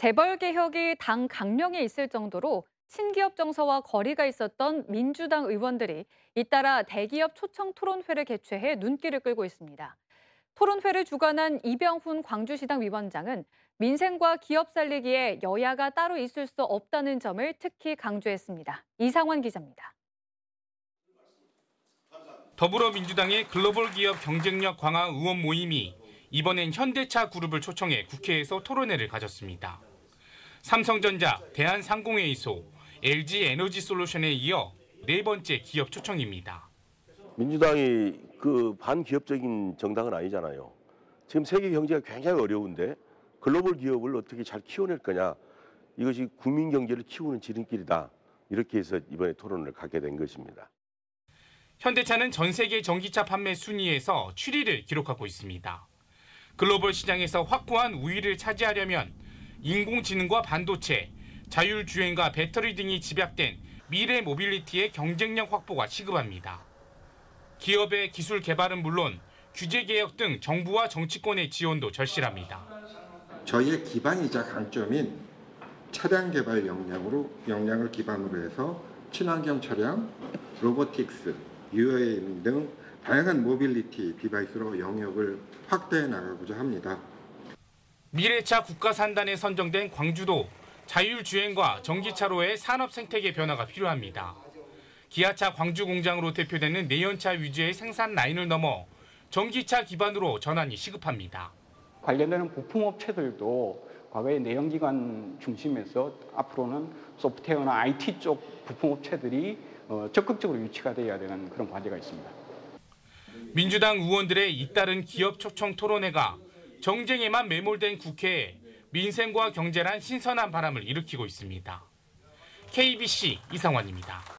재벌 개혁이 당 강령에 있을 정도로 친기업 정서와 거리가 있었던 민주당 의원들이 잇따라 대기업 초청 토론회를 개최해 눈길을 끌고 있습니다. 토론회를 주관한 이병훈 광주시당 위원장은 민생과 기업 살리기에 여야가 따로 있을 수 없다는 점을 특히 강조했습니다. 이상환 기자입니다. 더불어민주당의 글로벌 기업 경쟁력 강화 의원 모임이 이번엔 현대차 그룹을 초청해 국회에서 토론회를 가졌습니다. 삼성전자, 대한상공회의소, LG에너지솔루션에 이어 네 번째 기업 초청입니다. 민주당이 그 반기업적인 정당은 아니잖아요. 지금 세계 경제가 굉장히 어려운데 글로벌 기업을 어떻게 잘 키워낼 거냐. 이것이 국민 경제를 키우는 지름길이다. 이렇게 해서 이번에 토론을 갖게 된 것입니다. 현대차는 전 세계 전기차 판매 순위에서 7위를 기록하고 있습니다. 글로벌 시장에서 확고한 우위를 차지하려면 인공지능과 반도체, 자율주행과 배터리 등이 집약된 미래 모빌리티의 경쟁력 확보가 시급합니다. 기업의 기술 개발은 물론 규제 개혁 등 정부와 정치권의 지원도 절실합니다. 저희의 기반이자 강점인 차량 개발 역량을 기반으로 해서 친환경 차량, 로보틱스, UAM 등 다양한 모빌리티 디바이스로 영역을 확대해 나가고자 합니다. 미래차 국가산단에 선정된 광주도 자율주행과 전기차로의 산업 생태계 변화가 필요합니다. 기아차 광주 공장으로 대표되는 내연차 위주의 생산 라인을 넘어 전기차 기반으로 전환이 시급합니다. 관련되는 부품업체들도 과거에 내연기관 중심에서 앞으로는 소프트웨어나 IT 쪽 부품업체들이 적극적으로 유치가 되어야 되는 그런 과제가 있습니다. 민주당 의원들의 잇따른 기업 초청 토론회가 정쟁에만 매몰된 국회에 민생과 경제란 신선한 바람을 일으키고 있습니다. KBC 이상환입니다.